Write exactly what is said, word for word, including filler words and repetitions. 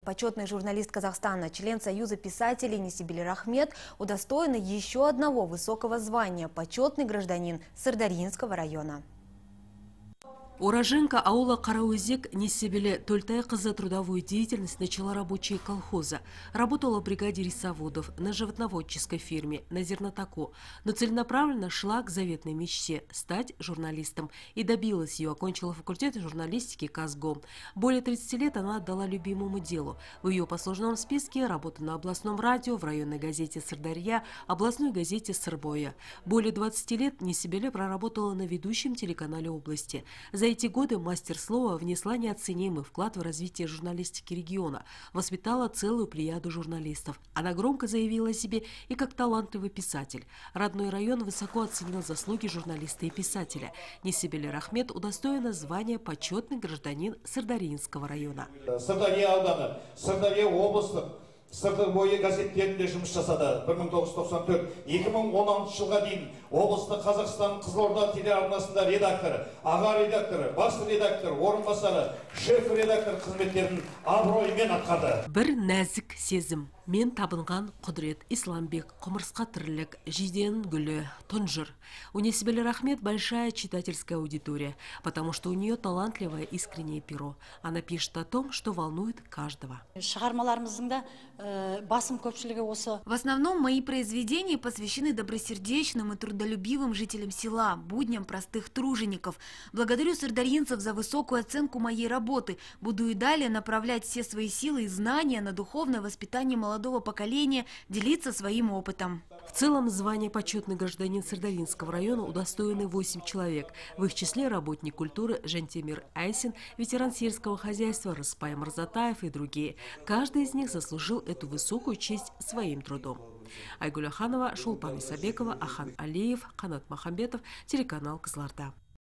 Почетный журналист Казахстана, член Союза писателей Несибель Рахмет удостоена еще одного высокого звания – почетный гражданин Сырдарьинского района. Уроженка аула Караузек Несибель Тольтай-кызы трудовую деятельность начала рабочие колхоза. Работала в бригаде рисоводов, на животноводческой фирме, на зернотаку, но целенаправленно шла к заветной мечте – стать журналистом. И добилась ее, окончила факультет журналистики Казгом. Более тридцати лет она отдала любимому делу. В ее послужном списке работа на областном радио, в районной газете Сырдарья, областной газете Сырбоя. Более двадцати лет Несибель проработала на ведущем телеканале области. За эти годы мастер слова внесла неоценимый вклад в развитие журналистики региона, воспитала целую плеяду журналистов. Она громко заявила о себе и как талантливый писатель. Родной район высоко оценил заслуги журналиста и писателя. Несибель Рахмет удостоена звания почетный гражданин Сырдарьинского района. Сырдарья ауданы, Сырдарья облыстық Сырдарья газеттерінде жұмыс жасады. бір мың тоғыз жүз тоқсан төрт екі мың он алтыншы жылға дейін облыстық Қазақстан Қызылорда телеарнасында редактор, аға редактор, бас редактор, орынбасары, шеф редактор қызметтерін абыроймен атқарды. Бір нәзік сезім. Мен табынған құдірет, Исламбек, құмырсқа тірлік, жиден гүлі, тұнжыр. У Несибель Рахмет большая читательская аудитория, потому что у нее талантливое искреннее перо. Она пишет о том, что волнует каждого. В основном мои произведения посвящены добросердечным и трудолюбивым жителям села, будням простых тружеников. Благодарю сырдарьинцев за высокую оценку моей работы. Буду и далее направлять все свои силы и знания на духовное воспитание молодого поколения, делиться своим опытом. В целом, звание почетный гражданин Сырдарьинского района удостоены восемь человек. В их числе работник культуры Жантемир Айсин, ветеран сельского хозяйства Рыспай Марзатаев и другие. Каждый из них заслужил эту высокую честь своим трудом. Айгуль Аханова, Шулпан Исабекова, Ахан Алиев, Канат Махамбетов, телеканал Кызылорда.